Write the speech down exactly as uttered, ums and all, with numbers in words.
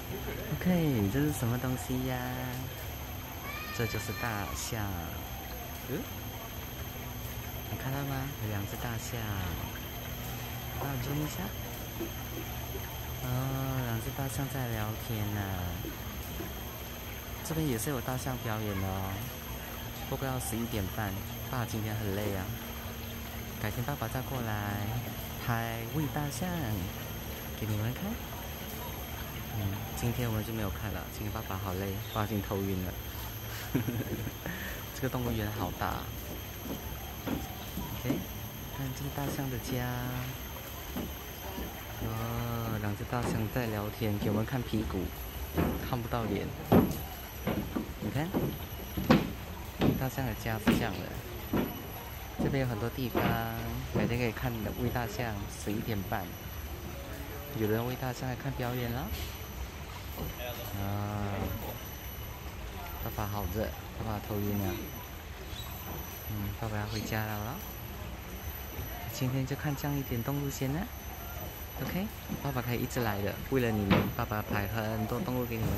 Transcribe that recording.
OK， 这是什么东西呀？这就是大象。嗯，你看到吗？有两只大象。帮我zoom一下。哦，两只大象在聊天呢、啊。这边也是有大象表演的哦。不过要十一点半，爸今天很累啊。改天爸爸再过来拍喂大象给你们看。嗯，今天我们就没有看了。今天爸爸好累，爸爸已经头晕了。这个动物园好大。OK， 看这是大象的家。哦，两只大象在聊天，给我们看屁股，看不到脸。你看，大象的家是这样的。这边有很多地方，改天可以看喂大象。十一点半，有人喂大象来看表演了。啊，爸爸好热，爸爸头晕了。嗯，爸爸要回家了。今天就看这样一点动物先呢。OK， 爸爸可以一直来的，为了你们，爸爸拍很多动物给你们